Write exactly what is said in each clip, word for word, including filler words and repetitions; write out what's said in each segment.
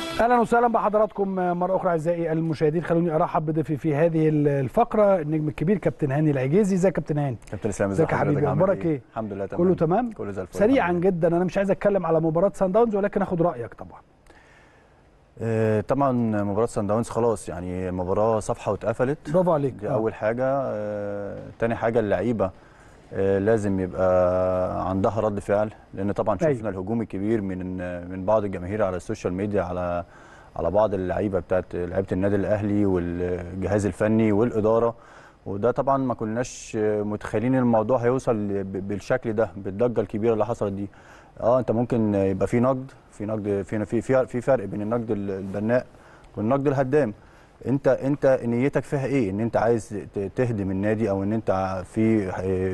اهلا وسهلا بحضراتكم مره اخرى اعزائي المشاهدين. خلوني ارحب بضيفي في هذه الفقره النجم الكبير كابتن هاني العجيزي. ازيك يا كابتن هاني؟ كابتن اسلام ازيك يا حبيبي؟ اخبارك ايه؟ الحمد لله تمام. كله تمام كله زي الفل. سريعا جدا، انا مش عايز اتكلم على مباراه سان داونز ولكن اخد رايك طبعا. آه طبعا مباراه سان داونز خلاص يعني مباراه صفحه واتقفلت. برافو عليك. دي آه. اول حاجه. آه تاني حاجه اللعيبه آه لازم يبقى عندها رد فعل، لان طبعا شفنا أيوه. الهجوم الكبير من من بعض الجماهير على السوشيال ميديا على على بعض اللعيبه بتاعت لعيبه النادي الاهلي والجهاز الفني والاداره، وده طبعا ما كناش متخيلين الموضوع هيوصل بالشكل ده بالضجه الكبيره اللي حصلت دي. اه انت ممكن يبقى في نقد في نقد في في في فرق بين النقد البناء والنقد الهدام. انت انت نيتك فيها ايه؟ ان انت عايز تهدم النادي او ان انت في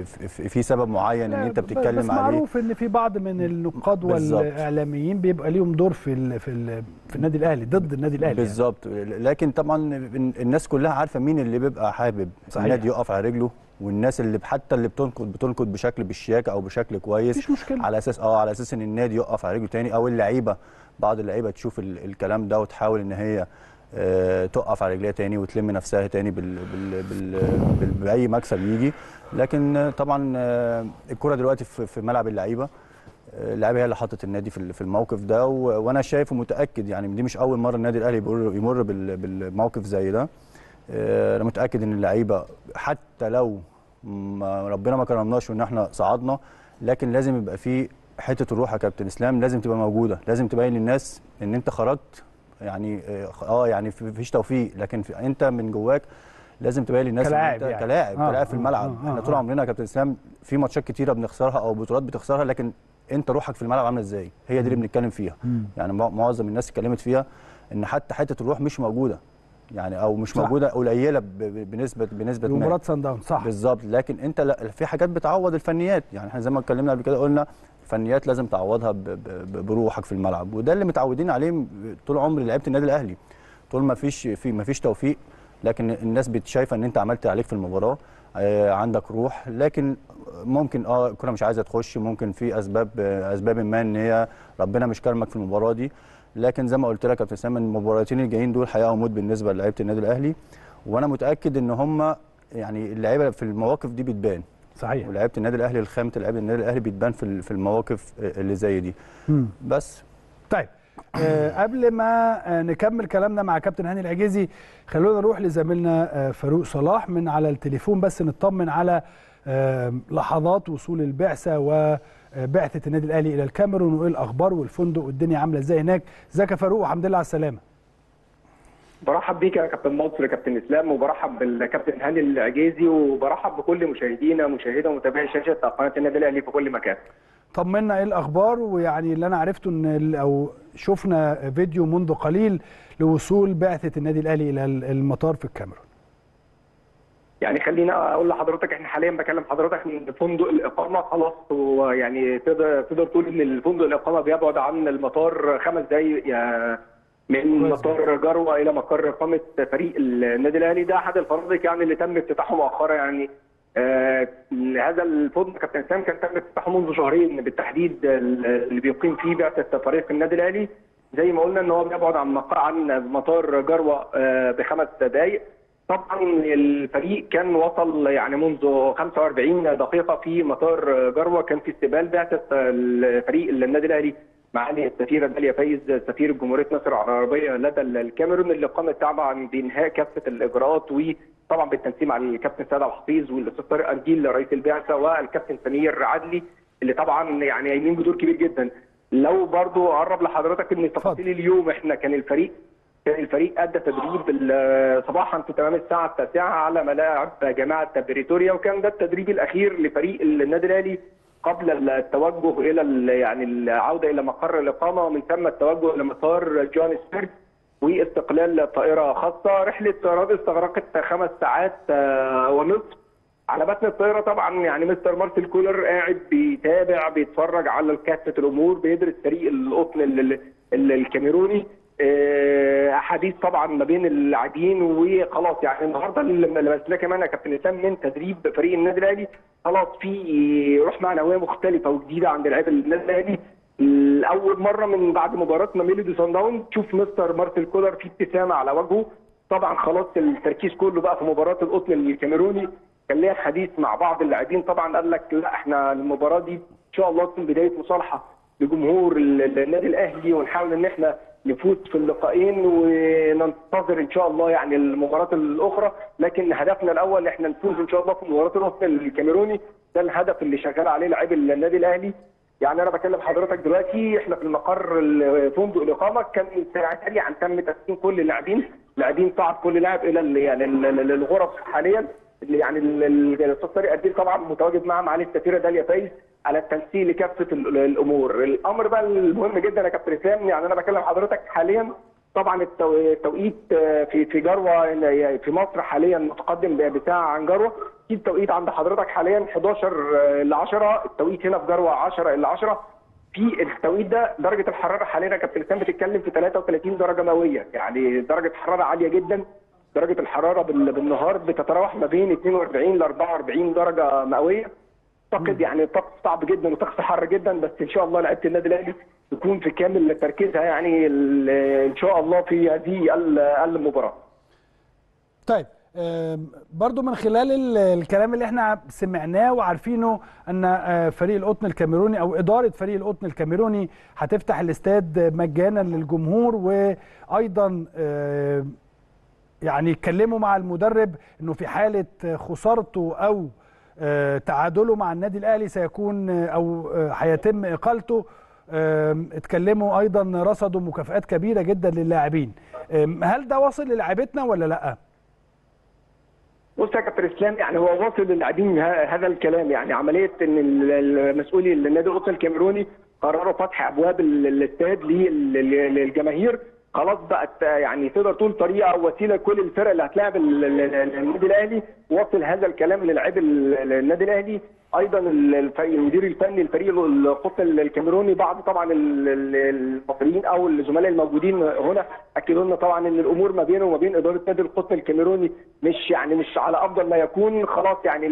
في سبب معين ان انت بتتكلم بس عليه؟ معروف ان في بعض من النقاد والاعلاميين بيبقى ليهم دور في ال في ال في النادي الاهلي ضد النادي الاهلي بالظبط يعني. لكن طبعا الناس كلها عارفه مين اللي بيبقى حابب صحيح. النادي يقف على رجله، والناس اللي حتى اللي بتنقد بتنقد بشكل بالشياكه او بشكل كويس مفيش مشكله على اساس اه على اساس ان النادي يقف على رجله تاني، او اللعيبه بعض اللعيبه تشوف الكلام ده وتحاول ان هي آه تقف على رجليها تاني وتلم نفسها تاني بال بال بال بال باي مكسب يجي. لكن آه طبعا آه الكره دلوقتي في, في ملعب اللعيبه. اللعيبه هي اللي حطت النادي في في الموقف ده، وانا شايف ومتاكد يعني دي مش اول مره النادي الاهلي يمر بالموقف زي ده. انا متاكد ان اللعيبه حتى لو ما ربنا ما كرمناش وان احنا صعدنا، لكن لازم يبقى في حته الروح يا كابتن اسلام، لازم تبقى موجوده، لازم تبين للناس ان انت خرجت يعني اه يعني مفيش توفيق، لكن في انت من جواك لازم تبين للناس كلاعب ان انت يعني. كلاعب آه كلاعب في الملعب. آه آه احنا طول عمرنا يا كابتن اسلام في ماتشات كتيره بنخسرها او بطولات بتخسرها، لكن انت روحك في الملعب عامله ازاي؟ هي دي اللي بنتكلم فيها. مم. يعني معظم الناس اتكلمت فيها ان حتى حته الروح مش موجوده يعني، او مش صح. موجوده قليله بنسبه بنسبه ما مباراه سان داونز صح بالظبط. لكن انت لا في حاجات بتعوض الفنيات، يعني احنا زي ما اتكلمنا قبل كده قلنا الفنيات لازم تعوضها بروحك في الملعب، وده اللي متعودين عليه طول عمر لعيبه النادي الاهلي. طول ما فيش في ما فيش توفيق، لكن الناس شايفه ان انت عملت عليك في المباراه، آه عندك روح، لكن ممكن اه الكره مش عايزه تخش، ممكن في اسباب اسباب ما ان هي ربنا مش كرمك في المباراه دي. لكن زي ما قلت لك يا كابتن اسامه المباراتين الجايين دول حياه وموت بالنسبه لعيبه النادي الاهلي، وانا متاكد ان هم يعني اللعيبه في المواقف دي بتبان صحيح، ولعيبه النادي الاهلي الخامه لعيبه النادي الاهلي بتبان في في المواقف اللي زي دي. مم. بس طيب أه قبل ما نكمل كلامنا مع كابتن هاني العجيزي، خلونا نروح لزميلنا فاروق صلاح من على التليفون بس نطمن على أه لحظات وصول البعثه وبعثه النادي الاهلي الى الكاميرون، وايه الاخبار والفندق والدنيا عامله ازاي هناك. ازيك يا فاروق والحمد لله على السلامه. برحب بيك يا كابتن مصر كابتن اسلام، وبرحب بالكابتن هاني العجيزي، وبرحب بكل مشاهدينا مشاهدة ومتابعي شاشه قناه النادي الاهلي في كل مكان. طمنا ايه الاخبار، ويعني اللي انا عرفته ان او شفنا فيديو منذ قليل لوصول بعثه النادي الاهلي الى المطار في الكاميرون. يعني خلينا اقول لحضرتك احنا حاليا بكلم حضرتك من فندق الاقامه خلاص، ويعني تقدر تقدر تقول ان الفندق الاقامه بيبعد عن المطار خمس دقائق من مطار جروه الى مقر اقامه فريق النادي الاهلي. ده احد الفنادق يعني اللي تم افتتاحه مؤخرا. يعني آه هذا الفندق كابتن سام كان تم افتتاحه منذ شهرين بالتحديد، اللي بيقيم فيه بعثه فريق النادي الاهلي. زي ما قلنا ان هو بيبعد عن عن مطار جروه آه بخمس دقائق. طبعا الفريق كان وصل يعني منذ خمسة وأربعين دقيقه في مطار جروه، كان في استقبال بعثه الفريق النادي الاهلي معالي السفيره داليا فايز سفير جمهوريه مصر العربيه لدى الكاميرون، اللي قامت طبعا بانهاء كافه الاجراءات، وطبعا بالتنسيق مع الكابتن سيد عبد الحفيظ والاستاذ طارق أرجيل رئيس البعثه والكابتن سمير عدلي اللي طبعا يعني قايمين بدور كبير جدا. لو برضو اقرب لحضرتك ان تفاصيل اليوم، احنا كان الفريق كان الفريق ادى تدريب صباحا في تمام الساعه التاسعه على ملاعب جامعه بريتوريا، وكان ده التدريب الاخير لفريق النادي الاهلي قبل التوجه الى يعني العوده الى مقر الاقامه، ومن ثم التوجه الى مطار جوهانسبرج واستقلال طائره خاصه. رحله الطيران استغرقت خمس ساعات ونصف. على متن الطائره طبعا يعني مستر مارسيل كولر قاعد بيتابع بيتفرج على كافه الامور، بيدرس فريق القطن الكاميروني، احاديث طبعا ما بين اللاعبين، وخلاص يعني النهارده اللي لمسناه كمان يا كابتن اسلام من تدريب فريق النادي الاهلي خلاص في روح معنويه مختلفه وجديده عند لاعبي النادي الاهلي. لاول مره من بعد مباراه ميلودي صن داونز تشوف مستر مارسيل كولر في ابتسامه على وجهه. طبعا خلاص التركيز كله بقى في مباراه القطن الكاميروني. كان ليا حديث مع بعض اللاعبين، طبعا قال لك لا احنا المباراه دي ان شاء الله تكون بدايه مصالحه لجمهور النادي الاهلي، ونحاول ان احنا نفوز في اللقاءين وننتظر ان شاء الله يعني المباراه الاخرى، لكن هدفنا الاول احنا نفوز ان شاء الله في مباراه القطن الكاميروني. ده الهدف اللي شغال عليه لاعبي النادي الاهلي. يعني انا بكلم حضرتك دلوقتي احنا في المقر فندق الاقامه، كان ساعتها عن تم تسليم كل اللاعبين، لاعبين صعد كل لاعب الى يعني الغرف حاليا. اللي يعني الاستاذ طارق قديل طبعا متواجد مع معالي السفيره داليا فايز على التنسيق لكافه الامور. الامر بقى المهم جدا يا كابتن اسلام، يعني انا بكلم حضرتك حاليا طبعا التوقيت في في جروه في مصر حاليا متقدم بساعه عن جروه. في التوقيت عند حضرتك حاليا حداشر ل عشرة، التوقيت هنا في جروه عشرة الا عشرة. في التوقيت ده درجه الحراره حاليا يا كابتن اسلام بتتكلم في ثلاثة وثلاثين درجه مئويه، يعني درجه حراره عاليه جدا. درجه الحراره بالنهار بتتراوح ما بين اثنين وأربعين ل أربعة وأربعين درجه مئويه. اعتقد يعني طقس صعب جدا وطقس حر جدا، بس ان شاء الله لعيبه النادي الاهلي تكون في كامل تركيزها يعني ان شاء الله في هذه المباراه. طيب برضو من خلال الكلام اللي احنا سمعناه وعارفينه ان فريق القطن الكاميروني او اداره فريق القطن الكاميروني هتفتح الاستاد مجانا للجمهور، وايضا يعني اتكلموا مع المدرب انه في حاله خسارته او تعادله مع النادي الاهلي سيكون او هيتم اقالته. اتكلموا ايضا رصدوا مكافآت كبيره جدا للاعبين. هل ده واصل للاعبتنا ولا لا؟ بص يا كابتن اسلام، يعني هو واصل للاعبين هذا الكلام. يعني عمليه ان المسؤولي النادي القطن الكاميروني قرروا فتح ابواب الاستاد للجماهير، خلاص بقت يعني تقدر تقول طريقه او وسيله لكل الفرق اللي هتلاعب النادي الاهلي. وصل هذا الكلام للاعبي النادي الاهلي. ايضا المدير الفني لفريق القطن الكاميروني بعض طبعا المصريين او الزملاء الموجودين هنا اكدوا لنا طبعا ان الامور ما بينه وما بين اداره نادي القطن الكاميروني مش يعني مش على افضل ما يكون. خلاص يعني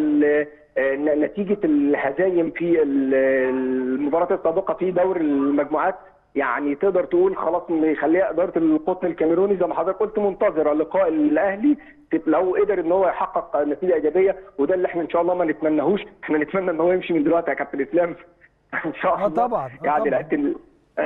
نتيجه الهزايم في المباراه السابقه في دور المجموعات يعني تقدر تقول خلاص يخليها اداره القطن الكاميروني زي ما حضرتك قلت منتظره لقاء الاهلي لو قدر ان هو يحقق نتيجه ايجابيه، وده اللي احنا ان شاء الله ما نتمناهوش. احنا نتمنى ان هو يمشي من دلوقتي يا كابتن اسلام ان شاء الله. اه طبعا يعني لعيبه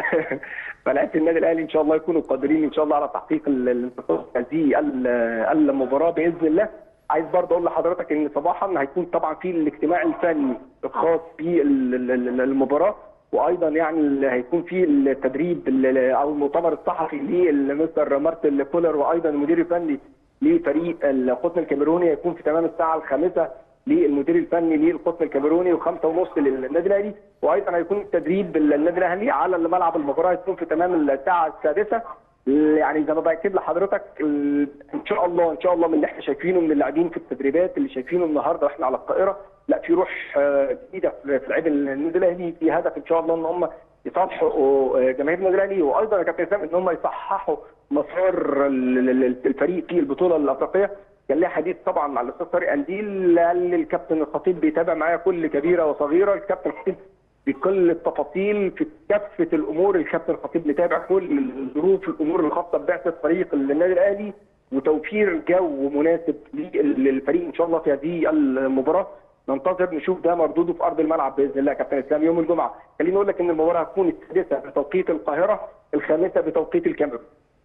فلعيبه النادي الاهلي ان شاء الله يكونوا قادرين ان شاء الله على تحقيق الانتصار في هذه المباراه باذن الله. عايز برضه اقول لحضرتك ان صباحا هيكون طبعا في الاجتماع الفني الخاص بالمباراه، وايضا يعني هيكون في التدريب او المؤتمر الصحفي لمستر مارسيل كولر، وايضا المدير الفني لفريق القطن الكاميروني هيكون في تمام الساعه الخامسه للمدير الفني للقطن الكاميروني وخمسة ونص للنادي الاهلي. وايضا هيكون التدريب النادي الاهلي على ملعب المباراه هيكون في تمام الساعه السادسه. يعني زي ما باكد لحضرتك ان شاء الله ان شاء الله من اللي احنا شايفينه من اللاعبين في التدريبات اللي شايفينه النهارده واحنا على القاهره، لا في روح جديده في لعيبه النادي الاهلي، في هدف ان شاء الله ان هم يصالحوا جماهير النادي الاهلي، وايضا يا كابتن اسلام ان هم يصححوا مسار الفريق في البطوله الافريقيه. كان ليا حديث طبعا مع الاستاذ طارق قنديل، قال الكابتن الخطيب بيتابع معايا كل كبيره وصغيره. الكابتن الخطيب بكل التفاصيل في كافه الامور، الكابتن الخطيب متابع كل الظروف الامور الخاصه ببعثه فريق النادي الاهلي وتوفير جو مناسب للفريق ان شاء الله في هذه المباراه. ننتظر نشوف ده مردوده في ارض الملعب باذن الله يا كابتن اسلام يوم الجمعه. خليني اقول لك ان المباراه هتكون السادسه بتوقيت القاهره، الخامسه بتوقيت الكاميرون.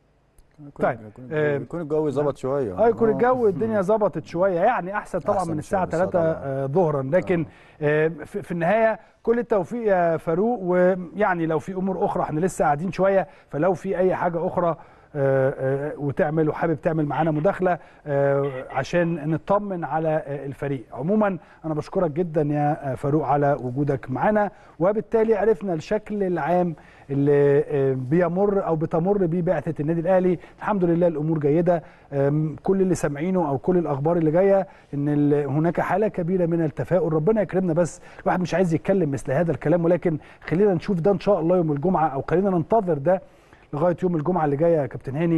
طيب يكون الجو ظبط شويه. اه يكون الجو الدنيا ظبطت شويه، يعني احسن طبعا أحسن من الساعه ثلاثة ظهرا، لكن آه في النهايه كل التوفيق يا فاروق. ويعني لو في امور اخرى احنا لسه قاعدين شويه، فلو في اي حاجه اخرى آه آه وتعمل وحابب تعمل معانا مداخله آه عشان نطمن على الفريق. عموما انا بشكرك جدا يا فاروق على وجودك معانا، وبالتالي عرفنا الشكل العام اللي بيمر او بتمر بيه بعثه النادي الاهلي. الحمد لله الامور جيده. كل اللي سامعينه او كل الاخبار اللي جايه ان هناك حاله كبيره من التفاؤل. ربنا يكرمنا، بس الواحد مش عايز يتكلم مثل هذا الكلام، ولكن خلينا نشوف ده ان شاء الله يوم الجمعه، او خلينا ننتظر ده لغايه يوم الجمعه اللي جايه يا كابتن هاني.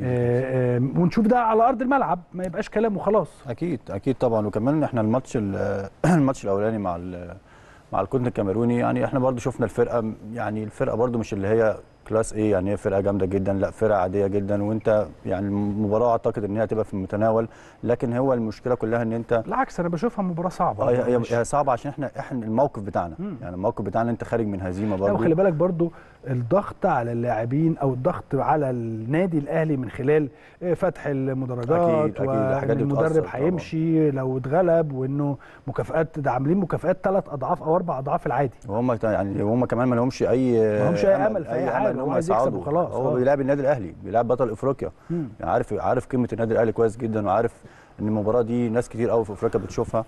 آه آه ونشوف ده على ارض الملعب، ما يبقاش كلام وخلاص. اكيد اكيد طبعا. وكمان احنا الماتش الماتش الاولاني مع مع القطن الكاميروني. يعني احنا برضو شفنا الفرقه، يعني الفرقه برضو مش اللي هي كلاس ايه، يعني هي فرقه جامده جدا، لا فرقه عاديه جدا. وانت يعني المباراه اعتقد ان هي هتبقى في المتناول، لكن هو المشكله كلها ان انت بالعكس انا بشوفها مباراه صعبه. اه هي هي صعبه عشان احنا احنا الموقف بتاعنا، مم. يعني الموقف بتاعنا انت خارج من هزيمه لا برضو. وخلي بالك برضو الضغط على اللاعبين او الضغط على النادي الاهلي من خلال فتح المدرجات، اكيد اكيد وان الحاجات دي المدرب بتأثر طبعا. هيمشي لو اتغلب، وانه مكافآت ده عاملين مكافآت ثلاث اضعاف او اربع اضعاف العادي. وهم يعني هم كمان ما لهمش اي ما همش اي امل في اي, اي حاجه، ان هو هم عايز يكسب يصعدوا. وخلاص. هو آه. بيلعب النادي الاهلي، بيلعب بطل افريقيا، مم. يعني عارف عارف قيمه النادي الاهلي كويس جدا، وعارف ان المباراه دي ناس كتير قوي في افريقيا بتشوفها.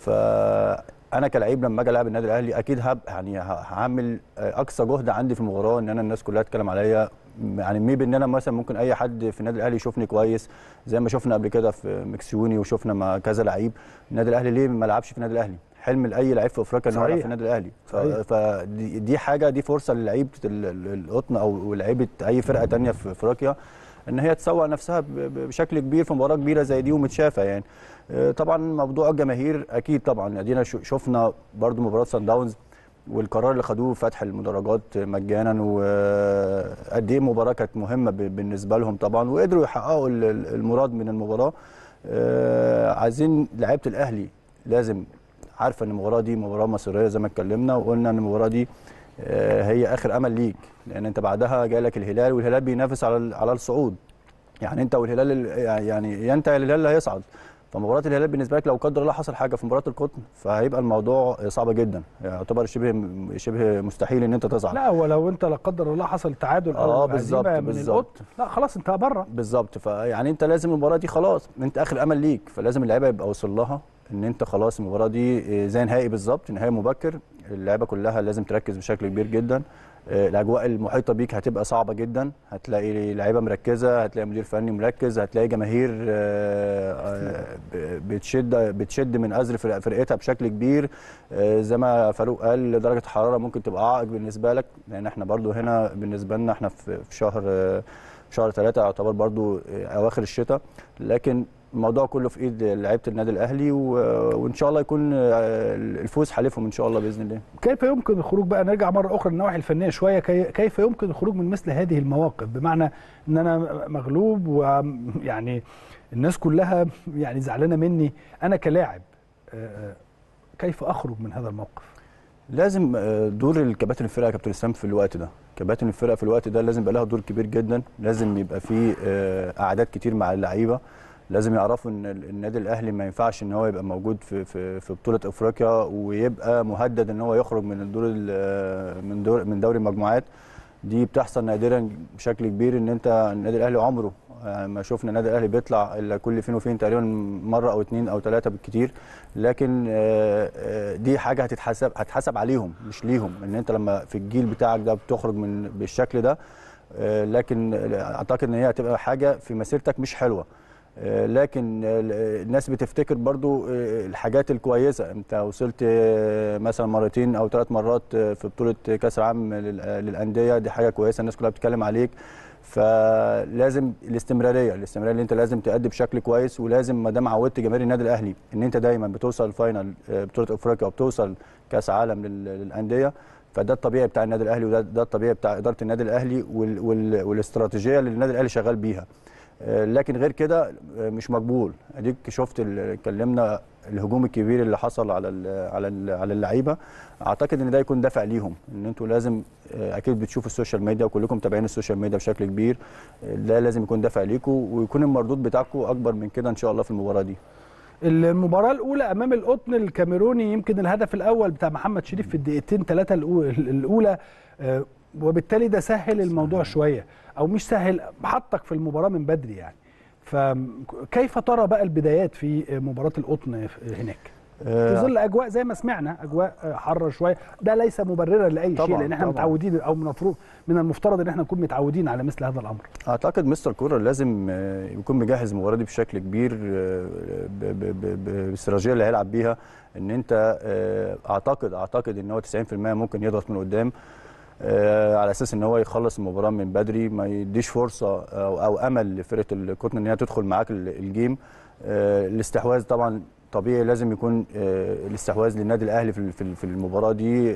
فانا كلاعب لما اجي العب النادي الاهلي اكيد هب يعني هعمل اقصى جهد عندي في المباراه ان انا الناس كلها تتكلم عليا، يعني ميبي ان انا مثلا ممكن اي حد في النادي الاهلي يشوفني كويس زي ما شفنا قبل كده في مكسيوني وشفنا مع كذا لعيب. النادي الاهلي ليه ما لعبش في النادي الاهلي؟ حلم لاي لعيب في افريقيا ان هو يلعب في النادي الاهلي. فدي دي حاجه، دي فرصه للعيبه القطن او لعيبه اي فرقه ثانيه في افريقيا ان هي تسوق نفسها بشكل كبير في مباراه كبيره زي دي ومتشافه. يعني طبعا موضوع الجماهير اكيد طبعا، ادينا شفنا برضو مباراه سان داونز والقرار اللي خدوه فتح المدرجات مجانا، وقد ايه المباراه كانت مهمه بالنسبه لهم طبعا، وقدروا يحققوا المراد من المباراه. عايزين لعيبه الاهلي لازم عارفه ان المباراه دي مباراه مصيريه زي ما اتكلمنا وقلنا ان المباراه دي هي اخر امل ليك، لان انت بعدها جاي لك الهلال، والهلال بينافس على على الصعود. يعني انت والهلال يعني يا انت يا الهلال اللي هيصعد. فمباراه الهلال بالنسبه لك لو قدر الله حصل حاجه في مباراه القطن فهيبقى الموضوع صعب جدا، يعتبر شبه شبه مستحيل ان انت تصعد. لا ولو انت لا قدر الله حصل تعادل او اه هزيمه من القطن، لا خلاص انت بره. بالظبط. فيعني انت لازم المباراه دي خلاص انت اخر امل ليك، فلازم اللعيبه يبقى وصل لها ان انت خلاص المباراه دي زي نهائي بالظبط، نهائي مبكر. اللعيبه كلها لازم تركز بشكل كبير جدا. الاجواء المحيطه بيك هتبقى صعبه جدا، هتلاقي لعيبه مركزه، هتلاقي مدير فني مركز، هتلاقي جماهير بتشد بتشد من ازر فرقتها بشكل كبير. زي ما فاروق قال درجه الحراره ممكن تبقى عائق بالنسبه لك، لان احنا برضو هنا بالنسبه لنا احنا في شهر شهر ثلاثة يعتبر برضو اواخر الشتاء، لكن الموضوع كله في ايد لعيبه النادي الاهلي، وان شاء الله يكون الفوز حليفهم ان شاء الله باذن الله. كيف يمكن الخروج بقى، نرجع مره اخرى للنواحي الفنيه شويه، كيف يمكن الخروج من مثل هذه المواقف؟ بمعنى ان انا مغلوب ويعني الناس كلها يعني زعلانه مني، انا كلاعب كيف اخرج من هذا الموقف؟ لازم دور الكباتن الفرقه يا كابتن اسلام في الوقت ده، كباتن الفرقه في الوقت ده لازم يبقى لها دور كبير جدا، لازم يبقى في قعدات كتير مع اللعيبه، لازم يعرفوا ان النادي الاهلي ما ينفعش ان هو يبقى موجود في في في بطوله افريقيا ويبقى مهدد ان هو يخرج من الدور من دور من دوري المجموعات. دي بتحصل نادرا بشكل كبير، ان انت النادي الاهلي عمره ما شفنا النادي الاهلي بيطلع الا كل فين وفين تقريبا مره او اتنين او ثلاثه بالكتير، لكن دي حاجه هتتحسب هتحسب عليهم مش ليهم، ان انت لما في الجيل بتاعك ده بتخرج من بالشكل ده. لكن اعتقد ان هي هتبقى حاجه في مسيرتك مش حلوه، لكن الناس بتفتكر برضو الحاجات الكويسه. انت وصلت مثلا مرتين او ثلاث مرات في بطوله كاس العالم للانديه، دي حاجه كويسه الناس كلها بتتكلم عليك. فلازم الاستمراريه الاستمراريه اللي انت لازم تأدي بشكل كويس، ولازم ما دام عودت جماهير النادي الاهلي ان انت دايما بتوصل الفاينل بطوله افريقيا وبتوصل كاس عالم للانديه، فده الطبيعي بتاع النادي الاهلي، وده ده الطبيعي بتاع اداره النادي الاهلي والاستراتيجيه اللي النادي الاهلي شغال بيها. لكن غير كده مش مقبول. اديك شفت اتكلمنا الهجوم الكبير اللي حصل على ال على ال على اللعيبه، اعتقد ان ده يكون دافع ليهم، ان انتوا لازم اكيد بتشوفوا السوشيال ميديا وكلكم متابعين السوشيال ميديا بشكل كبير، ده لازم يكون دافع ليكم ويكون المردود بتاعكم اكبر من كده ان شاء الله في المباراه دي. المباراه الاولى امام القطن الكاميروني يمكن الهدف الاول بتاع محمد شريف في الدقيقتين ثلاثه الاولى، وبالتالي ده سهل الموضوع شويه او مش سهل، حطك في المباراه من بدري يعني. فكيف ترى بقى البدايات في مباراه القطن هناك في ظل اجواء زي ما سمعنا اجواء حاره شويه؟ ده ليس مبررا لاي شيء، لان احنا متعودين او من من المفترض ان احنا نكون متعودين على مثل هذا الامر. اعتقد مستر كولر لازم يكون مجهز المباراه دي بشكل كبير بالاستراتيجيه اللي هيلعب بيها، ان انت اعتقد اعتقد ان هو تسعين في المية ممكن يضغط من قدام على اساس ان هو يخلص المباراه من بدري، ما يديش فرصه او, أو امل لفرقه القطن ان هي تدخل معاك الجيم. الاستحواذ طبعا طبيعي لازم يكون الاستحواذ للنادي الاهلي في في المباراه دي.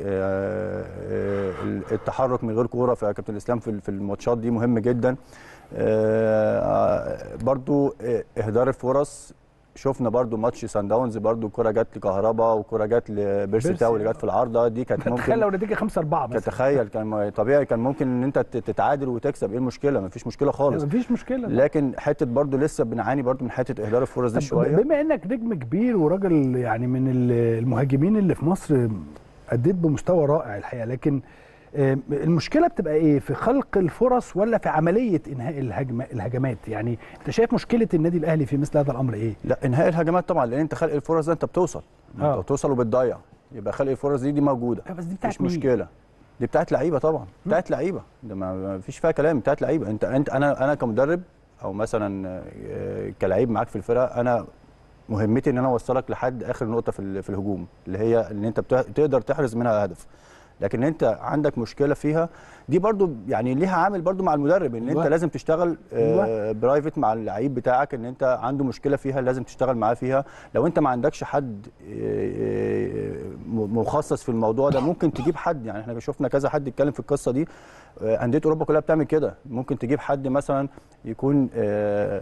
التحرك من غير كوره في كابتن اسلام في الماتشات دي مهم جدا. برضو اهدار الفرص، شفنا برضو ماتش سان داونز، برضو كرة جت لكهربا وكرة جت لبيرسي تاو اللي جت في العارضه دي، كانت ممكن تخيل لو النتيجه خمسة أربعة مثلا. تخيل كان طبيعي كان ممكن ان انت تتعادل وتكسب، ايه المشكله؟ مفيش مشكله خالص، مفيش مشكله. لكن حته برضو لسه بنعاني برضو من حته اهدار الفرص دي شويه. بما انك نجم كبير وراجل يعني من المهاجمين اللي في مصر، اديت بمستوى رائع الحقيقه، لكن المشكله بتبقى ايه؟ في خلق الفرص ولا في عمليه انهاء الهجمه الهجمات؟ يعني انت شايف مشكله النادي الاهلي في مثل هذا الامر ايه؟ لا، انهاء الهجمات طبعا، لان انت خلق الفرص ده انت بتوصل آه. انت بتوصل وبتضيع، يبقى خلق الفرص دي دي موجوده. بس دي بتاعت مش مشكله، دي بتاعت لعيبه طبعا، بتاعت لعيبه، ده ما فيش فيها كلام، بتاعت لعيبه. انت انت انا انا كمدرب او مثلا كلاعب معاك في الفرقه، انا مهمتي ان انا اوصلك لحد اخر نقطه في في الهجوم، اللي هي ان انت تقدر تحرز منها هدف. لكن انت عندك مشكله فيها دي برضو، يعني ليها عامل برضو مع المدرب، ان انت لازم تشتغل آه برايفت مع اللعيب بتاعك، ان انت عنده مشكله فيها لازم تشتغل معاه فيها. لو انت ما عندكش حد آه مخصص في الموضوع ده، ممكن تجيب حد، يعني احنا شفنا كذا حد يتكلم في القصه دي، آه انديه اوروبا كلها بتعمل كده. ممكن تجيب حد مثلا يكون آه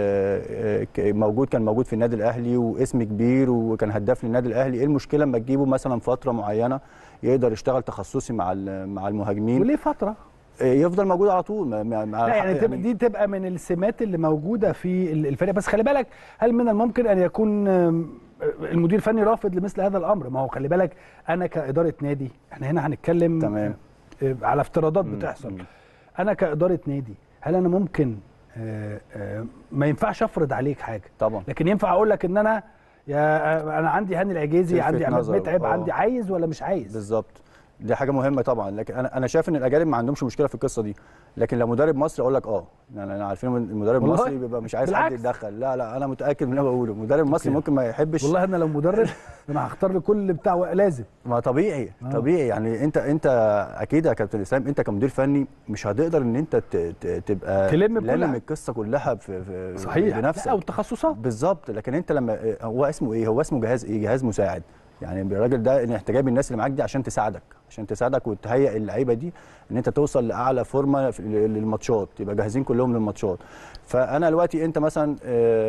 آه موجود، كان موجود في النادي الاهلي واسم كبير وكان هداف للنادي الاهلي، ايه المشكله اما تجيبه مثلا فتره معينه يقدر يشتغل تخصصي مع مع المهاجمين، وليه فتره يفضل موجود على طول مع لا يعني, يعني دي تبقى من السمات اللي موجوده في الفريق. بس خلي بالك، هل من الممكن ان يكون المدير الفني رافض لمثل هذا الامر؟ ما هو خلي بالك، انا كاداره نادي، احنا هنا هنتكلم تمام على افتراضات بتحصل. مم. انا كاداره نادي، هل انا ممكن آآ آآ ما ينفعش افرض عليك حاجه طبعا، لكن ينفع اقول لك ان انا يا انا عندي هاني العجيزي، عندي عماد متعب، أوه. عندي عايز ولا مش عايز؟ بالظبط، دي حاجه مهمه طبعا. لكن انا انا شايف ان الاجانب ما عندهمش مشكله في القصه دي، لكن لو مدرب مصري اقول لك اه، يعني انا عارفين المدرب المصري بيبقى مش عايز حد يتدخل. لا لا، انا متاكد من اللي انا بقوله، المدرب المصري ممكن ما يحبش. والله انا لو مدرب انا هختار لكل بتاع لازم. ما طبيعي آه. طبيعي، يعني انت انت اكيد يا كابتن اسلام، انت كمدير فني مش هتقدر ان انت تبقى تلم لم القصه كلها في, في صحيح بنفسك او التخصصات بالظبط. لكن انت لما هو اسمه ايه؟ هو اسمه جهاز ايه؟ جهاز مساعد. يعني الراجل ده ان انت جايب الناس اللي معاك دي عشان تساعدك، عشان تساعدك وتهيئ اللعيبه دي ان انت توصل لاعلى فورمه للماتشات، يبقى جاهزين كلهم للماتشات. فانا دلوقتي انت مثلا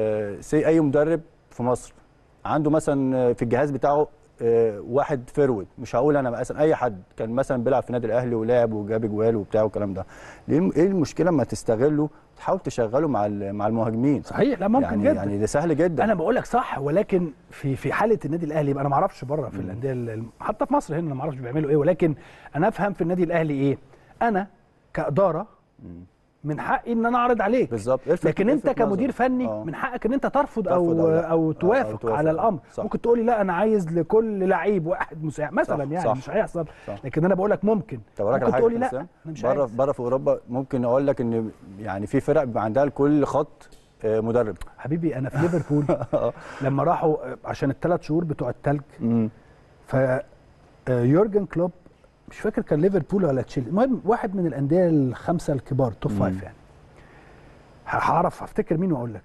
سي اي مدرب في مصر عنده مثلا في الجهاز بتاعه واحد فيرود، مش هقول انا مثلا اي حد كان مثلا بيلعب في النادي الاهلي ولعب وجاب اجوال وبتاع والكلام ده، ايه المشكله اما تستغله تحاول تشغله مع مع المهاجمين؟ صحيح، لا ممكن يعني جدا، يعني ده سهل جدا. انا بقول لك صح، ولكن في في حاله النادي الاهلي انا ما اعرفش بره في الانديه حتى في مصر هنا انا ما اعرفش بيعملوا ايه، ولكن انا افهم في النادي الاهلي ايه. انا كاداره من حقي ان انا اعرض عليك بالظبط، لكن انت كمدير فني أوه. من حقك ان انت ترفض او او, أو توافق, أو توافق على الامر. صح. ممكن تقولي لا انا عايز لكل لعيب واحد مساعد مثلا، صح. يعني صح. مش هيحصل، صح. لكن انا بقول لك ممكن ممكن تقولي لا انا مش بره بره في اوروبا ممكن اقول لك ان يعني في فرق بيبقى عندها لكل خط مدرب. حبيبي انا في ليفربول لما راحوا عشان الثلاث شهور بتوع الثلج، ف يورجن كلوب مش فاكر كان ليفربول ولا تشيلسي، المهم واحد من الانديه الخمسه الكبار توب فايف، يعني هعرف هفتكر مين واقول لك.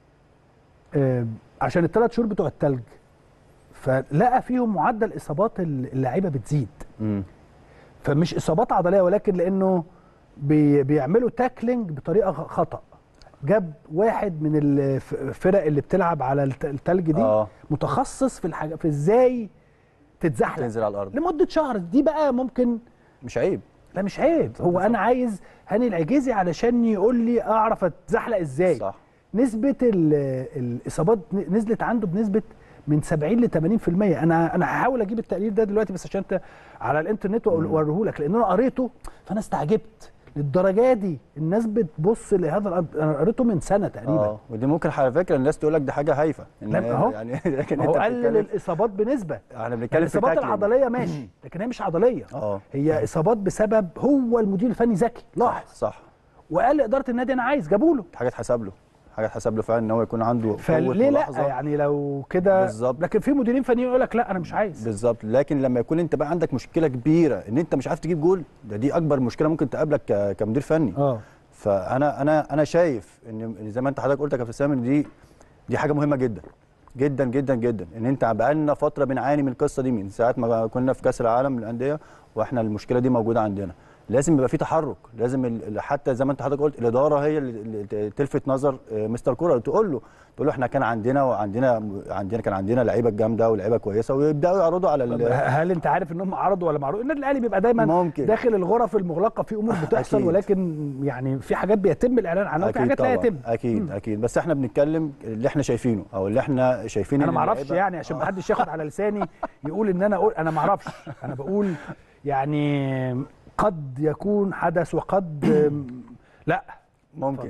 آه عشان الثلاث شهور بتوع الثلج فلقى فيهم معدل اصابات اللعيبه بتزيد، مم. فمش اصابات عضليه ولكن لانه بي بيعملوا تاكلينج بطريقه خطا. جاب واحد من الفرق اللي بتلعب على الثلج دي آه. متخصص في الحاجه في ازاي تتزحلق تنزل على الارض لمده شهر. دي بقى ممكن مش عيب، لا مش عيب، هو انا عايز هاني العجيزي علشان يقول لي اعرف اتزحلق ازاي. صح. نسبه الاصابات نزلت عنده بنسبه من سبعين ل ثمانين في المية. انا انا هحاول اجيب التقرير ده دلوقتي بس عشان انت على الانترنت واوريه لك، لان انا قريته فانا استعجبت للدرجه دي الناس بتبص لهذا الامر. انا قريته من سنه تقريبا. اه ودي ممكن على فكره الناس تقول لك دي حاجه هايفه، اهو يعني لكن هو قلل الاصابات بنسبه. احنا بنتكلم في الاصابات العضليه ماشي لكن هي مش عضليه، اه هي اصابات بسبب هو المدير الفني ذكي لاحظ، صح، وقال لاداره النادي انا عايز، جابوا له حاجه تحسب له، حاجه تحسب له فعلا ان هو يكون عنده فليه لا يعني لو كده بالظبط. لكن في مديرين فنيين يقول لك لا انا مش عايز بالظبط. لكن لما يكون انت بقى عندك مشكله كبيره ان انت مش عارف تجيب جول، ده دي اكبر مشكله ممكن تقابلك كمدير فني. اه فانا انا انا شايف ان زي ما انت حضرتك قلت يا كابتن سامي، دي دي حاجه مهمه جدا، جدا جدا جدا، ان انت بقالنا فتره بنعاني من القصه دي من ساعه ما كنا في كاس العالم للانديه، واحنا المشكله دي موجوده عندنا. لازم يبقى في تحرك، لازم حتى زي ما انت حضرتك قلت الاداره هي اللي تلفت نظر مستر كولر، تقول له تقول له احنا كان عندنا وعندنا عندنا كان عندنا لعيبه جامده ولاعيبه كويسه، ويبداوا يعرضوا على ال... هل انت عارف ان هم عرضوا ولا ما عرضوا؟ النادي الاهلي بيبقى دايما ممكن. داخل الغرف المغلقه في امور بتحصل أكيد. ولكن يعني في حاجات بيتم الاعلان عنها وفي حاجات لا يتم. اكيد م. اكيد، بس احنا بنتكلم اللي احنا شايفينه او اللي احنا شايفين. انا ما اعرفش يعني عشان ما حدش ياخد على لساني يقول ان انا اقول انا ما اعرفش، انا بقول يعني قد يكون حدث وقد لا ممكن.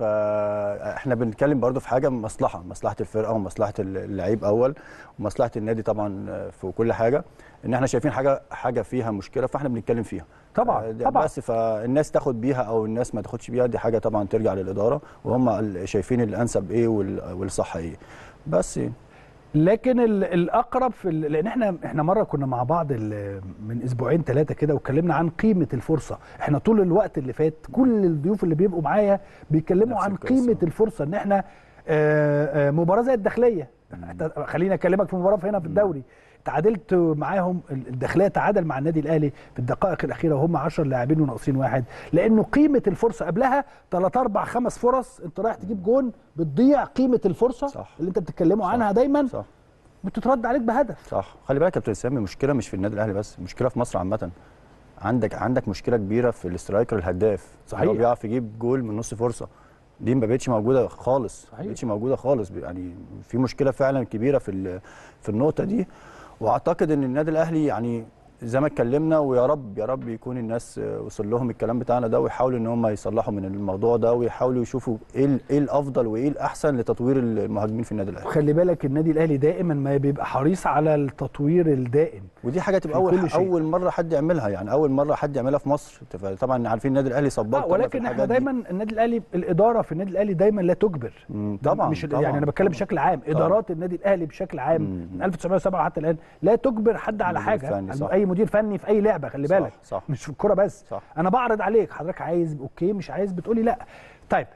فاحنا بنتكلم برضو في حاجه مصلحه مصلحه الفرقه ومصلحه اللعيب اول ومصلحه النادي طبعا في كل حاجه، ان احنا شايفين حاجه حاجه فيها مشكله فاحنا بنتكلم فيها طبعا طبعا. بس فالناس تاخد بيها او الناس ما تاخدش بيها دي حاجه طبعا ترجع للاداره، وهم شايفين الانسب ايه والصح ايه بس. لكن الاقرب في لان احنا احنا مره كنا مع بعض من اسبوعين ثلاثه كده واتكلمنا عن قيمه الفرصه. احنا طول الوقت اللي فات كل الضيوف اللي بيبقوا معايا بيتكلموا عن قيمه الفرصه، ان احنا مباراه زي الداخليه. خليني اكلمك في مباراه هنا في الدوري تعادلت معاهم، الداخليه تعادل مع النادي الاهلي في الدقائق الاخيره وهم عشرة لاعبين وناقصين واحد، لانه قيمه الفرصه قبلها ثلاث اربع خمس فرص انت رايح تجيب جون بتضيع قيمه الفرصه صح. اللي انت بتتكلموا عنها دايما صح. بتترد عليك بهدف صح. خلي بالك يا كابتن اسامه، المشكله مش في النادي الاهلي بس، المشكله في مصر عامه. عندك عندك مشكله كبيره في الاسترايكر الهداف صحيح، هو بيعرف يجيب جول من نص فرصه، دي ما بقتش موجوده خالص صحيح. ما بقتش موجوده خالص، يعني في مشكله فعلا كبيره في في النقطه دي. واعتقد ان النادي الاهلي يعني زي ما اتكلمنا، ويا رب يا رب يكون الناس وصل لهم الكلام بتاعنا ده، ويحاولوا ان هم يصلحوا من الموضوع ده، ويحاولوا يشوفوا ايه ايه الافضل وايه الاحسن لتطوير المهاجمين في النادي الاهلي. خلي بالك النادي الاهلي دائما ما بيبقى حريص على التطوير الدائم، ودي حاجه تبقى اول اول مره حد يعملها، يعني اول مره حد يعملها في مصر. طبعا عارفين النادي الاهلي صباط آه ولكن احنا دايما النادي الاهلي الاداره في النادي الاهلي دايما لا تجبر طبعا مش طبعا يعني انا بتكلم بشكل عام طبعًا. ادارات النادي الاهلي بشكل عام مم. من ألف وتسعمائة وسبعة حتى الان لا تجبر حد على حاجه، اي مدير فني في اي لعبه خلي بالك صح صح. مش في الكوره بس صح. انا بعرض عليك حضرتك عايز اوكي، مش عايز بتقولي لا. طيب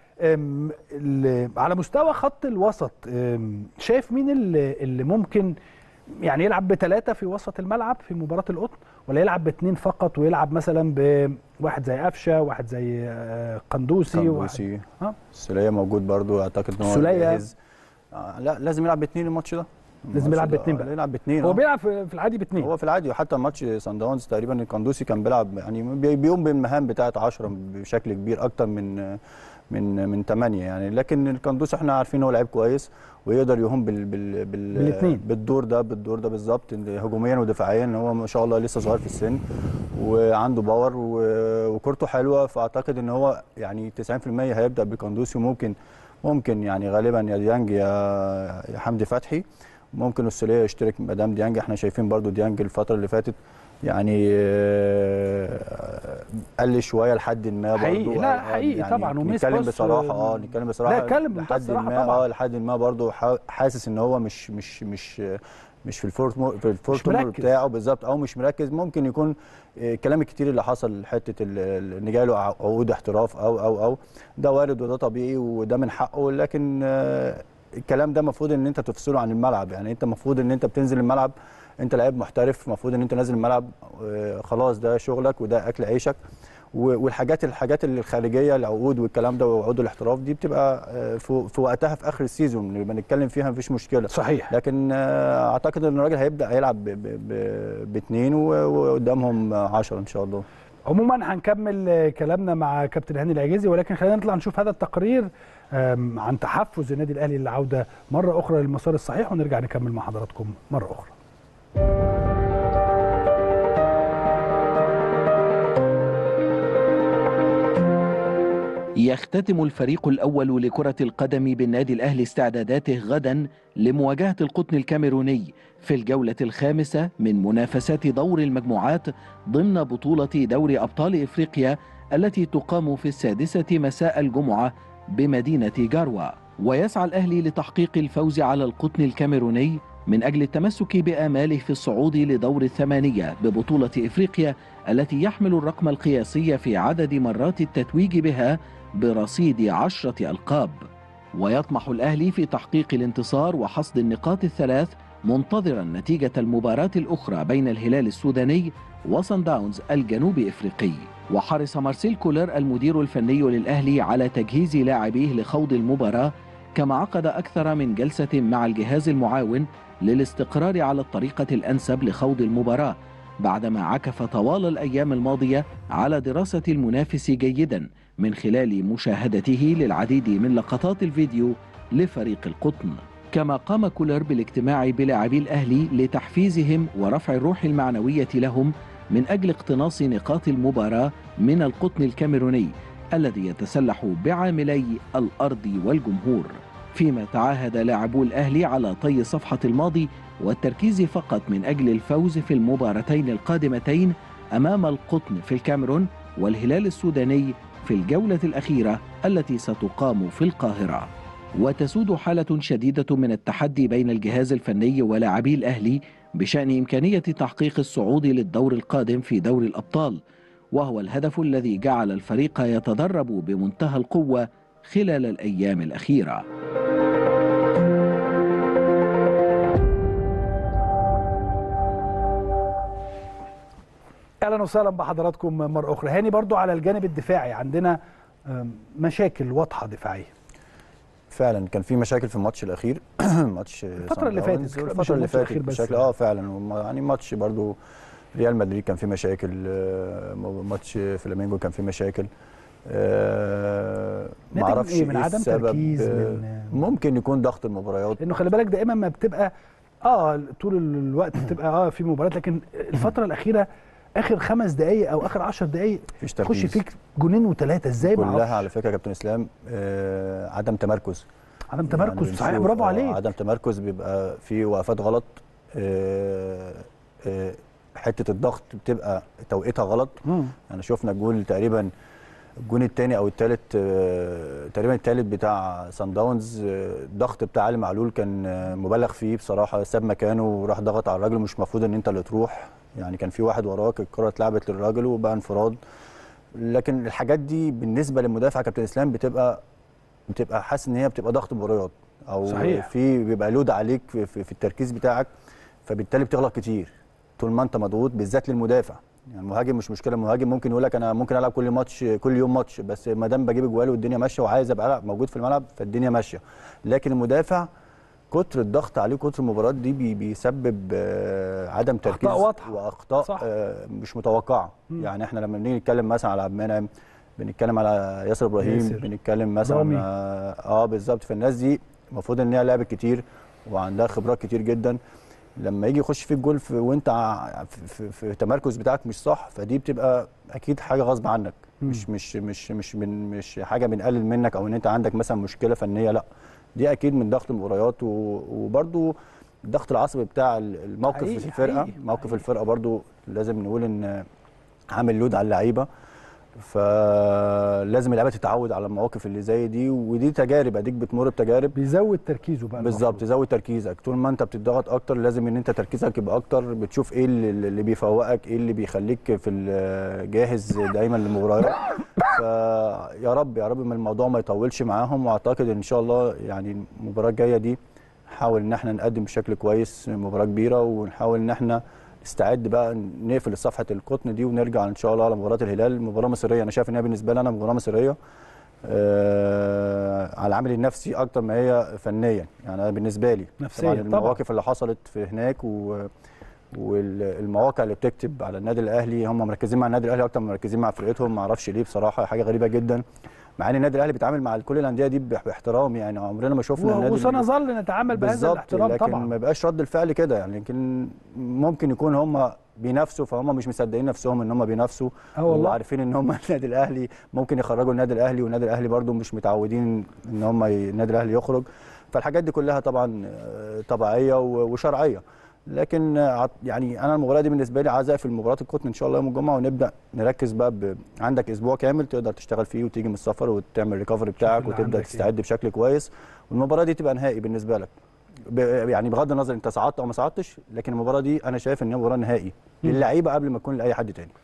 على مستوى خط الوسط شايف مين اللي, اللي ممكن يعني يلعب بثلاثه في وسط الملعب في مباراه القطن، ولا يلعب باثنين فقط ويلعب مثلا بواحد زي قفشه واحد زي قندوسي قندوسي ها السوليه موجود برضو اعتقد ان هو جاهز. آه لا لازم يلعب باثنين الماتش ده، لازم يلعب باثنين بقى. يلعب باثنين هو بيلعب في العادي باثنين، هو في العادي، وحتى ماتش سان داونز تقريبا القندوسي كان بيلعب يعني بيقوم بالمهام بتاعه عشرة بشكل كبير اكتر من من من ثمانية يعني. لكن القندوسي احنا عارفين هو لعيب كويس ويقدر يقوم بال بال بال بالدور ده بالدور ده بالظبط هجوميا ودفاعيا. هو ما شاء الله لسه صغير في السن وعنده باور وكورته حلوه، فاعتقد ان هو يعني تسعين في المية هيبدا بالقندوسي، وممكن ممكن يعني غالبا يا ديانج يا حمدي فتحي، ممكن السوليه يشترك مدام ديانج. احنا شايفين برضو ديانج الفتره اللي فاتت يعني قل شويه لحد ما برضو حقيقي. لا حقيقي يعني طبعا، نتكلم بصراحه اه نتكلم بصراحه لا اتكلم لحد ما اه لحد ما برضو حاسس ان هو مش مش مش مش في الفورت في الفورت بتاعه بالظبط، او مش مركز. ممكن يكون الكلام الكتير اللي حصل حته ان جاي له عقود احتراف او او او ده وارد وده طبيعي وده من حقه، لكن الكلام ده المفروض ان انت تفصله عن الملعب. يعني انت المفروض ان انت بتنزل الملعب، انت لاعب محترف، المفروض ان انت نازل الملعب خلاص ده شغلك وده اكل عيشك، والحاجات الحاجات اللي الخارجيه العقود والكلام ده وعقود الاحتراف دي بتبقى في وقتها في اخر السيزون اللي بنتكلم فيها مفيش مشكله صحيح. لكن اعتقد ان الراجل هيبدا هيلعب باثنين وقدامهم عشرة ان شاء الله. عموما هنكمل كلامنا مع كابتن هاني العجيزي، ولكن خلينا نطلع نشوف هذا التقرير عن تحفز النادي الاهلي للعوده مره اخرى للمسار الصحيح، ونرجع نكمل مع حضراتكم مره اخرى. يختتم الفريق الأول لكرة القدم بالنادي الأهلي استعداداته غدا لمواجهة القطن الكاميروني في الجولة الخامسة من منافسات دور المجموعات ضمن بطولة دوري أبطال إفريقيا التي تقام في السادسة مساء الجمعة بمدينة جاروا. ويسعى الأهلي لتحقيق الفوز على القطن الكاميروني من أجل التمسك بآماله في الصعود لدور الثمانية ببطولة إفريقيا التي يحمل الرقم القياسي في عدد مرات التتويج بها برصيد عشرة ألقاب. ويطمح الأهلي في تحقيق الانتصار وحصد النقاط الثلاث منتظرا نتيجة المباراة الأخرى بين الهلال السوداني وصن داونز الجنوب إفريقي. وحرص مارسيل كولر المدير الفني للأهلي على تجهيز لاعبيه لخوض المباراة، كما عقد أكثر من جلسة مع الجهاز المعاون للاستقرار على الطريقة الأنسب لخوض المباراة، بعدما عكف طوال الأيام الماضية على دراسة المنافس جيدا من خلال مشاهدته للعديد من لقطات الفيديو لفريق القطن. كما قام كولر بالاجتماع بلاعبي الأهلي لتحفيزهم ورفع الروح المعنوية لهم من أجل اقتناص نقاط المباراة من القطن الكاميروني الذي يتسلح بعاملي الأرض والجمهور، فيما تعاهد لاعبو الأهلي على طي صفحة الماضي والتركيز فقط من أجل الفوز في المباراتين القادمتين أمام القطن في الكاميرون والهلال السوداني في الجولة الأخيرة التي ستقام في القاهرة. وتسود حالة شديدة من التحدي بين الجهاز الفني ولاعبي الأهلي بشأن إمكانية تحقيق الصعود للدور القادم في دوري الأبطال، وهو الهدف الذي جعل الفريق يتدرب بمنتهى القوة خلال الأيام الأخيرة. اهلا وسهلا بحضراتكم مره اخرى. هاني، برضو على الجانب الدفاعي عندنا مشاكل واضحه دفاعيه. فعلا كان في مشاكل في الماتش الاخير ماتش الفتره اللي فاتت الفتره اللي فاتت بشكل اه فعلا يعني ماتش برضو ريال مدريد كان في مشاكل، ماتش فلامينجو كان في مشاكل. آه ما اعرفش ايه من عدم تركيز، من ممكن يكون ضغط المباريات، لانه خلي بالك دائما ما بتبقى اه طول الوقت بتبقى اه في مباريات، لكن الفتره الاخيره اخر خمس دقائق او اخر عشر دقائق تخش فيك جونين وثلاثه. ازاي؟ كلها معرفش. على فكره يا كابتن اسلام آه عدم تمركز عدم تمركز يعني صحيح، برافو عليك. عدم تمركز بيبقى في وقفات غلط، آه آه حته الضغط بتبقى توقيتها غلط. انا يعني شفنا الجول تقريبا الجون الثاني او الثالث آه تقريبا الثالث بتاع سان داونز، الضغط آه بتاع علي معلول كان آه مبالغ فيه بصراحه، ساب مكانه وراح ضغط على الراجل، مش المفروض ان انت اللي تروح، يعني كان في واحد وراك، الكره اتلعبت للراجل وبقى انفراد. لكن الحاجات دي بالنسبه للمدافع كابتن اسلام بتبقى بتبقى حاسس ان هي بتبقى ضغط مباريات، او صحيح. في بيبقى لود عليك في, في, في التركيز بتاعك، فبالتالي بتغلط كتير طول ما انت مضغوط، بالذات للمدافع. يعني المهاجم مش مشكله، المهاجم ممكن يقول لك انا ممكن العب كل ماتش كل يوم ماتش، بس ما دام بجيب اجوال والدنيا ماشيه وعايز ابقى موجود في الملعب فالدنيا ماشيه. لكن المدافع كتر الضغط عليه كتر المباريات دي بي بيسبب آه عدم تركيز واخطاء آه مش متوقعه. م. يعني احنا لما بنيجي نتكلم مثلا على عبد المنعم، بنتكلم على ياسر ابراهيم، ياسر. بنتكلم مثلا اه, آه بالظبط، فالناس دي المفروض ان هي لعبت كتير وعندها خبرات كتير جدا، لما يجي يخش فيك جول في وانت في, في, في التمركز بتاعك مش صح، فدي بتبقى اكيد حاجه غصب عنك. م. مش مش مش مش من مش حاجه بنقلل منك او ان انت عندك مثلا مشكله فنيه، لا، دي اكيد من ضغط المباريات وبرده الضغط العصبي بتاع الموقف في الفرقه. حقيقي موقف حقيقي. الفرقه برده لازم نقول ان عامل لود على اللعيبه، فلازم اللعيبه تتعود على المواقف اللي زي دي، ودي تجارب، اديك بتمر بتجارب بيزود تركيزه بقى. بالظبط، تزود تركيزك. طول ما انت بتضغط اكتر لازم ان انت تركيزك يبقى اكتر، بتشوف ايه اللي, اللي بيفوقك، ايه اللي بيخليك في جاهز دايما للمباريات. فيا رب يا رب من الموضوع ما يطولش معاهم، واعتقد ان شاء الله يعني المباراه الجايه دي نحاول ان احنا نقدم بشكل كويس مباراه كبيره، ونحاول ان احنا نستعد بقى نقفل صفحه القطن دي ونرجع ان شاء الله على مباراه الهلال. مباراه مصيريه، انا شايف ان هي بالنسبه لي انا مباراه مصيريه آه على العامل النفسي اكتر ما هي فنيا. يعني انا بالنسبه لي نفسيا طبعا المواقف طبعا اللي حصلت في هناك و والمواقع اللي بتكتب على النادي الاهلي، هم مركزين مع النادي الاهلي اكتر من مركزين مع فرقتهم، ما اعرفش ليه بصراحه، حاجه غريبه جدا، مع ان النادي الاهلي بيتعامل مع كل الانديه دي باحترام، يعني عمرنا ما شفنا النادي وسنظل نتعامل بهذا الاحترام لكن طبعا، ما بقاش رد الفعل كده يعني. يمكن ممكن يكون هم بينافسوا فهم مش مصدقين نفسهم ان هم بينافسوا، وعارفين ان هم النادي الاهلي ممكن يخرجوا النادي الاهلي، والنادي الاهلي برده مش متعودين ان هم النادي الاهلي يخرج. فالحاجات دي كلها طبعا طبيعيه وشرعيه، لكن يعني انا المباراه دي بالنسبه لي عايز اقفل مباراه القطن ان شاء الله يوم الجمعه، ونبدا نركز بقى ب... عندك اسبوع كامل تقدر تشتغل فيه وتيجي من السفر وتعمل ريكفري بتاعك وتبدا تستعد إيه؟ بشكل كويس، والمباراه دي تبقى نهائي بالنسبه لك، ب... يعني بغض النظر انت صعدت او ما صعدتش، لكن المباراه دي انا شايف ان هي مباراه نهائي للعيبه قبل ما تكون لاي حد تاني.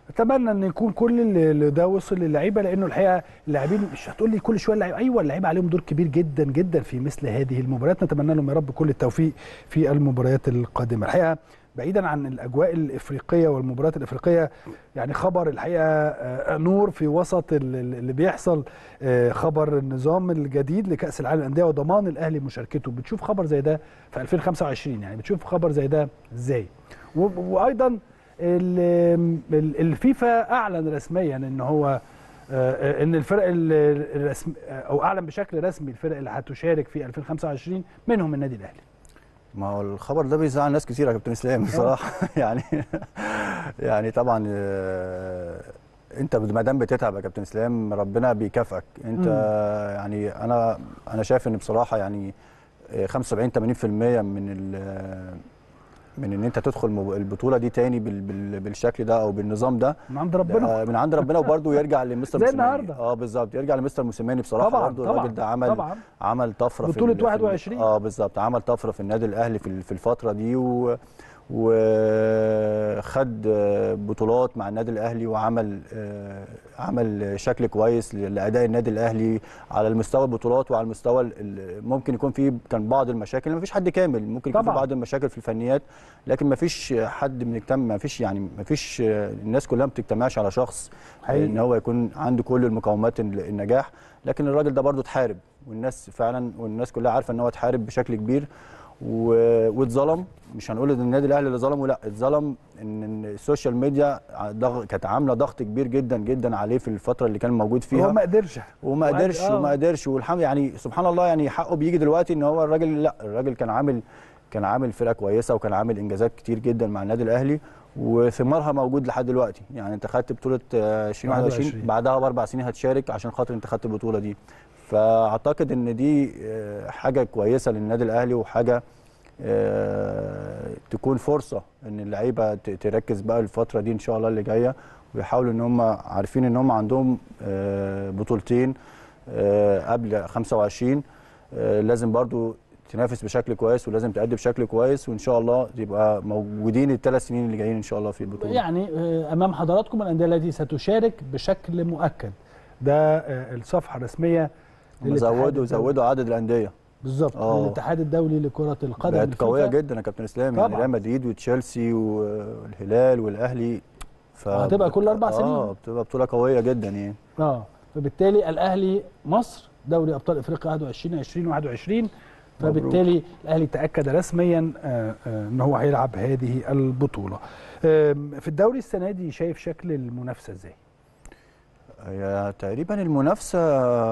اتمنى ان يكون كل اللي اللي ده وصل للعيبه، لانه الحقيقه اللاعبين مش هتقول لي كل شويه اللعيبه، ايوه اللعيبه عليهم دور كبير جدا جدا في مثل هذه المباريات. نتمنى لهم يا رب كل التوفيق في المباريات القادمه. الحقيقه بعيدا عن الاجواء الافريقيه والمباريات الافريقيه، يعني خبر الحقيقه آه، نور في وسط ال- ال- اللي بيحصل، آه، خبر النظام الجديد لكاس العالم للانديه وضمان الاهلي مشاركته. بتشوف خبر زي ده في ألفين وخمسة وعشرين، يعني بتشوف خبر زي ده ازاي؟ و- وايضا ال- ال- الفيفا اعلن رسميا ان هو آه، ان الفرق ال- الرسم او اعلن بشكل رسمي الفرق اللي هتشارك في ألفين وخمسة وعشرين منهم النادي الاهلي. ما هو الخبر ده بيزعل ناس كتير يا كابتن اسلام بصراحه. يعني يعني طبعا آه، انت ما دام بتتعب يا كابتن اسلام ربنا بيكافئك انت. مم. يعني انا انا شايف ان بصراحه يعني آه، خمسة وسبعين ثمانين في المية من ال- من ان انت تدخل مب- البطوله دي تاني بال بال بالشكل ده او بالنظام ده من عند ربنا. آه، من عند ربنا. وبرده يرجع لمستر زي موسيماني. النهارده. اه بالظبط، يرجع لمستر موسيماني بصراحه. طبعا برضه طبعا الراجل ده عمل طبعا عمل طفره في بطولة ال- في ال- واحد وعشرين. اه بالظبط، عمل طفره في النادي الاهلي في في الفتره دي و وخد بطولات مع النادي الاهلي وعمل آه، عمل شكل كويس لاداء النادي الاهلي على المستوى البطولات وعلى المستوى ال- ممكن يكون فيه كان بعض المشاكل، ما فيش حد كامل، ممكن يكون في طبعا. بعض المشاكل في الفنيات، لكن ما فيش حد بنجتمع، ما فيش يعني ما فيش الناس كلها ما بتجتمعش على شخص حقيقي. ان هو يكون عنده كل المقومات النجاح. لكن الراجل ده برضه اتحارب، والناس فعلا والناس كلها عارفه ان هو اتحارب بشكل كبير و- واتظلم. مش هنقول ان النادي الاهلي اللي ظلمه، لا اتظلم ان إن السوشيال ميديا ضغ- كانت عامله ضغط كبير جدا جدا عليه في الفتره اللي كان موجود فيها. هو ما قدرش وما وقد- قدرش آه. وما قدرش والحمد يعني سبحان الله، يعني حقه بيجي دلوقتي ان هو الراجل، لا الراجل كان عامل كان عامل فرقه كويسه وكان عامل انجازات كتير جدا مع النادي الاهلي وثمارها موجود لحد دلوقتي. يعني انت خدت بطوله آه، ألفين وواحد وعشرين واحد وعشرين. بعدها باربع سنين هتشارك عشان خاطر انت خدت البطوله دي. فاعتقد ان دي آه، حاجه كويسه للنادي الاهلي وحاجه آه، تكون فرصه ان اللعيبه ت- تركز بقى الفتره دي ان شاء الله اللي جايه، ويحاولوا ان هم عارفين ان هم عندهم آه، بطولتين آه، قبل خمسة وعشرين. آه، لازم برضو تنافس بشكل كويس ولازم تأدي بشكل كويس، وان شاء الله يبقى موجودين الثلاث سنين اللي جايين ان شاء الله في البطوله. يعني آه، امام حضراتكم الانديه التي ستشارك بشكل مؤكد. ده آه، الصفحه الرسميه هم للاتحاد زودوا الدولي. زودوا عدد الانديه بالظبط، آه. الاتحاد الدولي لكره القدم بقت قويه الفيفا. جدا يا كابتن اسلام. يعني طبعاً. ريال مدريد وتشيلسي والهلال والاهلي ف... وهتبقى كل أربع سنين. اه بتبقى بطوله قويه جدا يعني. اه فبالتالي الاهلي مصر دوري ابطال افريقيا واحد وعشرين عشرين واحد وعشرين، فبالتالي الاهلي تاكد رسميا آه، آه، ان هو هيلعب هذه البطوله. آم، في الدوري السنه دي شايف شكل المنافسه ازاي؟ هي تقريبا المنافسه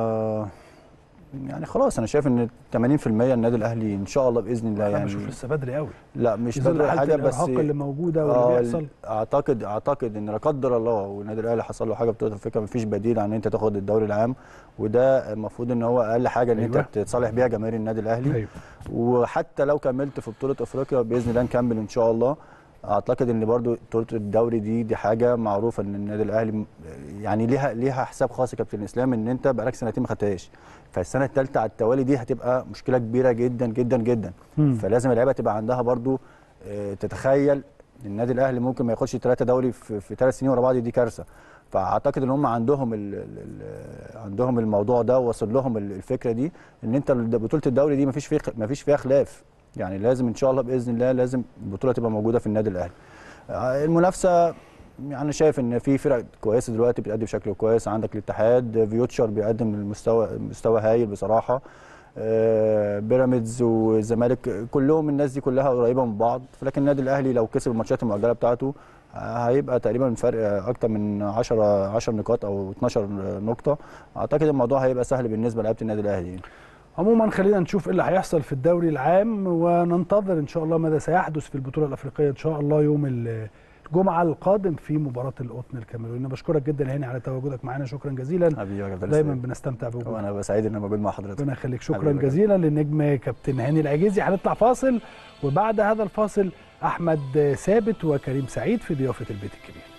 يعني خلاص انا شايف ان ثمانين في المية النادي الاهلي ان شاء الله باذن الله. انا يعني بشوف لسه بدري قوي، لا مش في ظل بدري حالة حاجه بس الإرهاق اللي موجوده واللي آه، بيحصل. اعتقد اعتقد ان لا قدر الله والنادي الاهلي حصل له حاجه بطوله افريقيا مفيش بديل عن ان انت تاخد الدوري العام، وده المفروض ان هو اقل حاجه ان أيوة. انت تصالح بيها جماهير النادي الاهلي. أيوة. وحتى لو كملت في بطوله افريقيا باذن الله نكمل ان شاء الله. اعتقد ان برضو بطوله الدوري دي دي حاجه معروفه ان النادي الاهلي م- يعني ليها ليها حساب خاص يا كابتن اسلام ان انت بقالك سنتين ما خدتهاش، فالسنه الثالثه على التوالي دي هتبقى مشكله كبيره جدا جدا جدا. مم. فلازم اللعيبه تبقى عندها برضو آه، تتخيل النادي الاهلي ممكن ما ياخدش ثلاثه دوري في, في ثلاث سنين ورا بعض، دي كارثه. فاعتقد ان هم عندهم ال ال ال عندهم الموضوع ده ووصل لهم ال- الفكره دي ان انت بطوله الدوري دي ما فيش فيها ما فيش فيها خلاف. يعني لازم ان شاء الله باذن الله لازم البطوله تبقى موجوده في النادي الاهلي. آه، المنافسه يعني انا شايف ان في فرق كويسه دلوقتي بتأدي بشكل كويس. عندك الاتحاد، فيوتشر بيقدم المستوى مستوى هايل بصراحه. آه، بيراميدز والزمالك كلهم الناس دي كلها قريبه من بعض، لكن النادي الاهلي لو كسب الماتشات المؤجله بتاعته آه، هيبقى تقريبا فرق اكتر من عشرة عشرة نقاط او اتناشر نقطه. اعتقد الموضوع هيبقى سهل بالنسبه لعيبه النادي الاهلي. عموما خلينا نشوف ايه اللي هيحصل في الدوري العام وننتظر ان شاء الله ماذا سيحدث في البطوله الافريقيه ان شاء الله يوم الجمعه القادم في مباراه القطن الكاميروني. انا بشكرك جدا هاني على تواجدك معنا، شكرا جزيلا. حبيبي يا كابتن دايما اسلام. بنستمتع بوجودك. وانا بسعيد ان انا موجود مع حضرتك. ربنا يخليك، شكرا حبيبي. جزيلا للنجم كابتن هاني العجيزي. هنطلع فاصل وبعد هذا الفاصل احمد ثابت وكريم سعيد في ضيافه البيت الكبير.